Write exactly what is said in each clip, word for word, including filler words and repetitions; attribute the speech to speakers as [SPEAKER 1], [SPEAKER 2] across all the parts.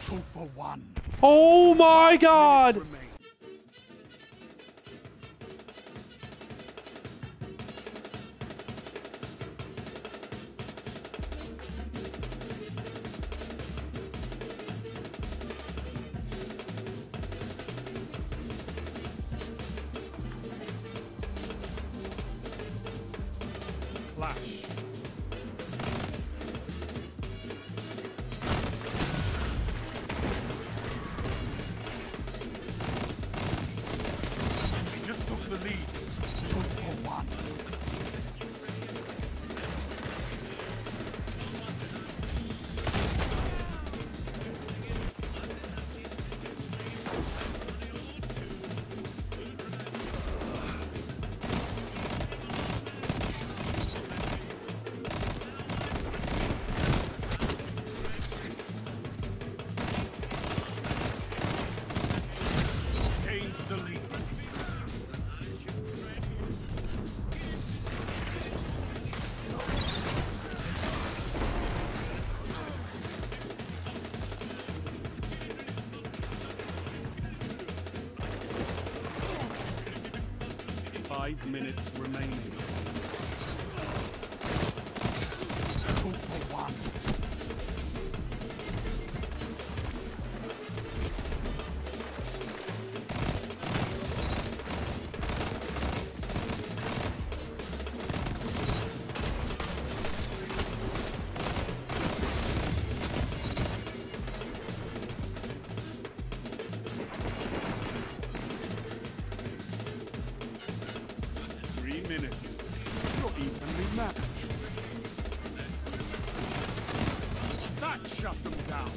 [SPEAKER 1] Two for one.
[SPEAKER 2] Oh my god!
[SPEAKER 1] Flash. He just took the lead. Two for one. Gains the lead. Five minutes remaining. Two for one. Three minutes. You're evenly matched. That shut them down.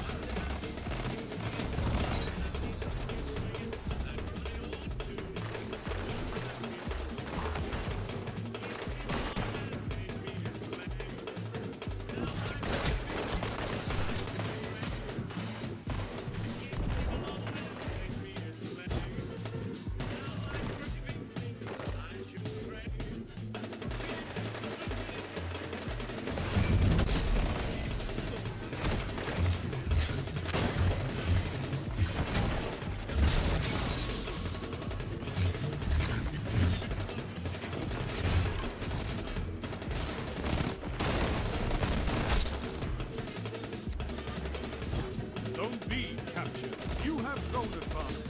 [SPEAKER 1] Zone B captured. You have zone advantage.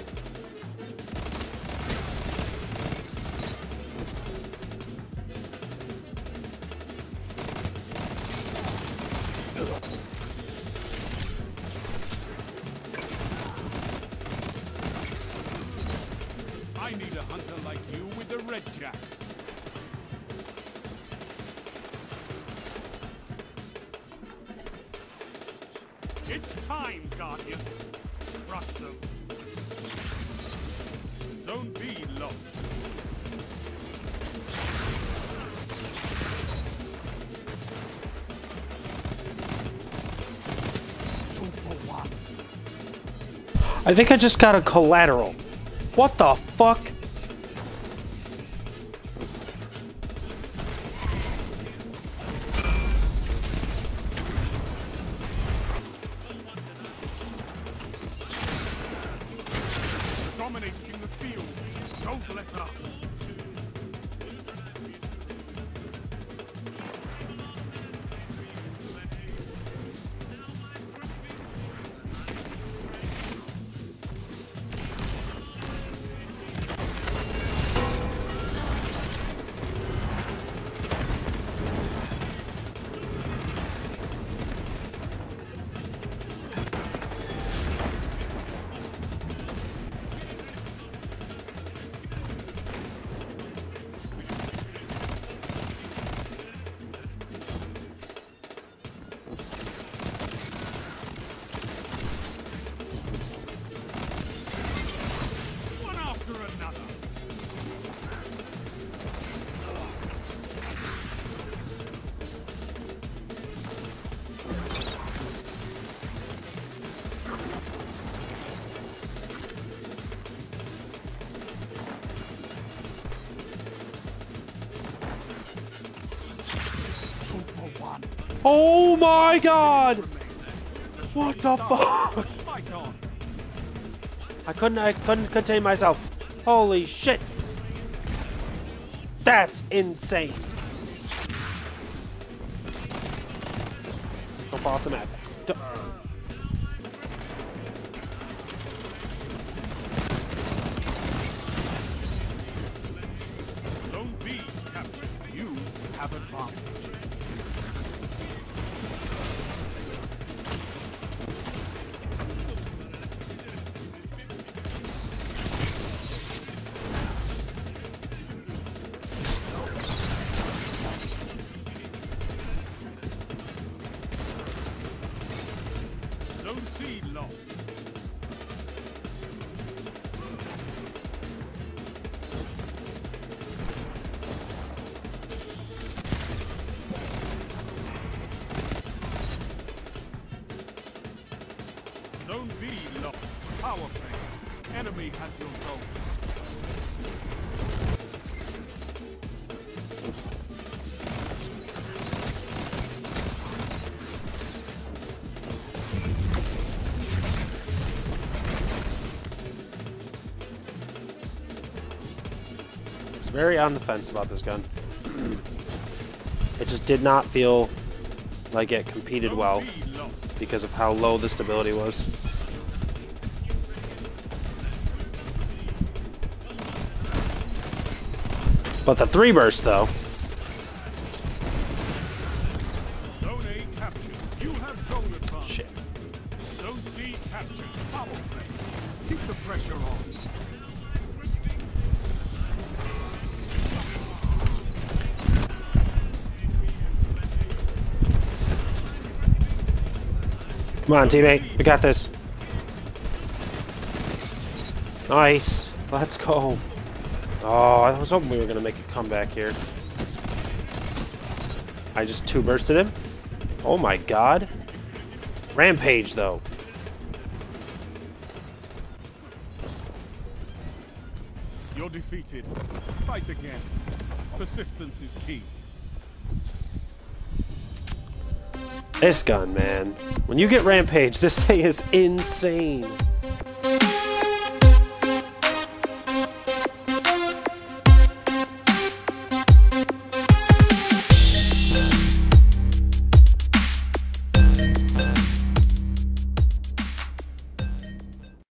[SPEAKER 1] I need a hunter like you with the red jack. It's time, Guardian. Crush them. Zone B lost. Two for one.
[SPEAKER 2] I think I just got a collateral. What the fuck?
[SPEAKER 1] Dominating the field. Don't let up. One after another. Two for one.
[SPEAKER 2] Oh my god!
[SPEAKER 1] The
[SPEAKER 2] What the fuck?
[SPEAKER 1] Fight on.
[SPEAKER 2] I couldn't I couldn't contain myself. Holy shit. That's insane. Don't fall off the map. Don't.
[SPEAKER 1] Zone B captured. You have advanced. Zone C lost. Zone B lost. Power play. Enemy has your zone.
[SPEAKER 2] Very on the fence about this gun. It just did not feel like it competed well because of how low the stability was. But the three burst though.
[SPEAKER 1] Zone A captured. You have zone advantage.
[SPEAKER 2] Shit.
[SPEAKER 1] Zone C captured. Power play. Keep the pressure on.
[SPEAKER 2] Come on, teammate. We got this. Nice. Let's go. Oh, I was hoping we were going to make a comeback here. I just two-bursted him. Oh my god. Rampage, though.
[SPEAKER 1] You're defeated. Fight again. Persistence is key.
[SPEAKER 2] This gun, man. When you get Rampage, this thing is insane.